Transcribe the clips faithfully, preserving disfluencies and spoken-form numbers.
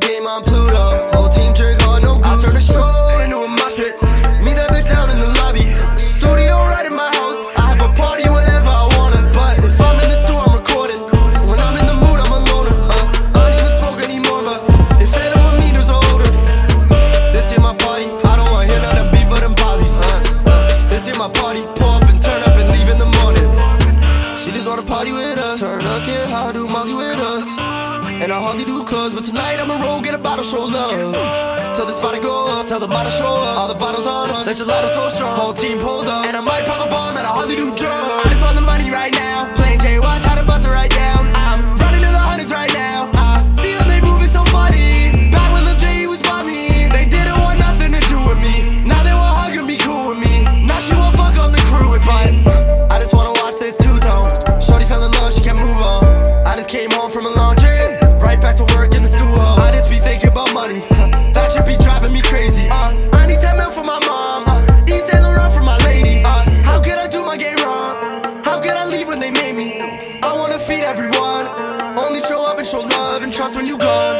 game on Pluto. Whole team drink hard, no goose. I turn the show into a mosh pit. Meet that bitch down in the lobby. Studio right in my house. I have a party whenever I wanna. But if I'm in the store, I'm recording. When I'm in the mood, I'm a loner. uh, I don't even smoke anymore, but if it ain't with me, there's a odor. This here my party, I don't wanna hear nothing beef for them polys. uh, uh, This here my party, pull up and turn up and leave in the morning. She just wanna party with us. Turn up, get high, do Molly with us. And I hardly do clubs, but tonight I'ma roll, get a bottle, show love. Tell the spot to go up, tell the bottle show up. All the bottles on us, that gelato so strong. Whole team pulled up, and I might pop a bomb, and I hardly do drugs. I just want the money right now. Plain Jane, watch how to bust it right down. I'm running to the hundreds right now. I see them, they moving so funny. Back when Lil J was by me, they didn't want nothing to do with me. Now they want hug and be cool with me. Now she want fuck on the crew with me. I just wanna watch this two-tone. Shorty fell in love, she can't move on. I just came home from a long trip, right back to work in the stool. I just be thinking about money, that should be driving me crazy. uh, I need ten mil for my mom, uh, Yves Saint Laurent for my lady. uh, How could I do my game wrong? How could I leave when they made me? I wanna feed everyone, only show up and show love and trust when you gone.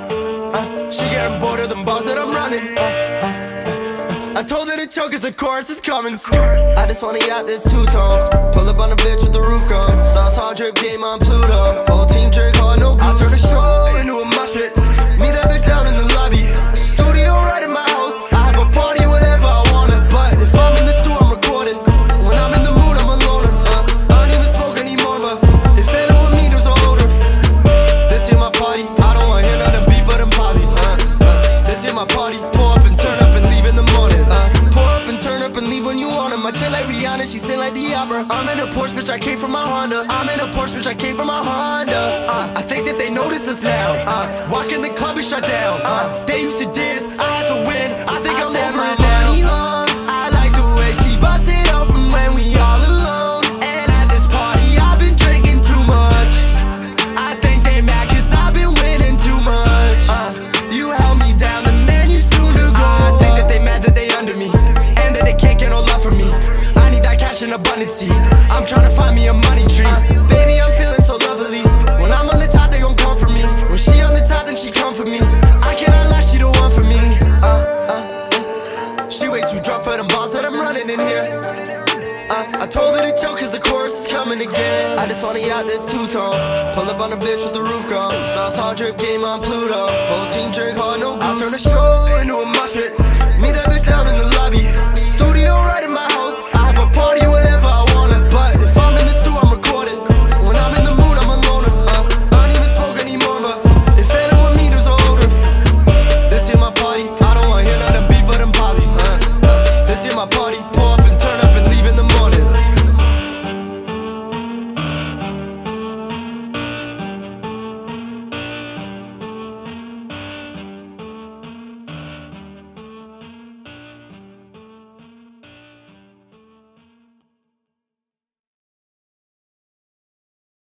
uh, She getting bored of them balls that I'm running. uh, uh, uh, I told her to choke cause the chorus is coming. I just wanna yacht this two-tone. Pull up on a bitch with the roof gone. Stars hard drip game on Pluto. Whole team drink hard, no goose. I turn the show into a mosh pit. Meet that bitch down in the lobby. Studio right in my house. I have a party whenever I wanna. But if I'm in the store, I'm recording. When I'm in the mood, I'm a loner. uh, I don't even smoke anymore, but if it ain't with me, there's a odor. This here my party, I don't wanna hear nothing beef for them polys. uh, uh, This here my party, pull up and turn up and leave in the morning. uh, Pull up and turn up and leave when you want 'em. I chill like Rihanna, she sing like the opera. I'm in a Porsche, bitch, I came from my Honda. I'm in a Porsche, bitch, I came from my Honda. uh, I think that they notice us now. uh, Walk in the club and shut down. uh, They used to diss, I had to win. I think I I'm over it now. Long. I like the way she busts it open when we all alone. And at this party, I've been drinking too much. I think they mad cause I've been winning too much. uh, You held me down, the man you soon to go. I think that they mad that they under me, and that they can't get no love from me. I need that cash in abundance. I'm trying to find me a money tree. uh, Baby, I'm feeling so lovely. When I'm on the top, they gon' come for me. When she on the top, then she come for me. I cannot lie, she the one for me. uh, uh, uh. She way too drunk for them balls that I'm running in here. uh, I told her to choke cause the chorus is coming again. I just wanna yacht this two-tone. Pull up on a bitch with the roof gone. Sauce hard drip game on Pluto. Whole team drink hard, no goose. I turn the show into a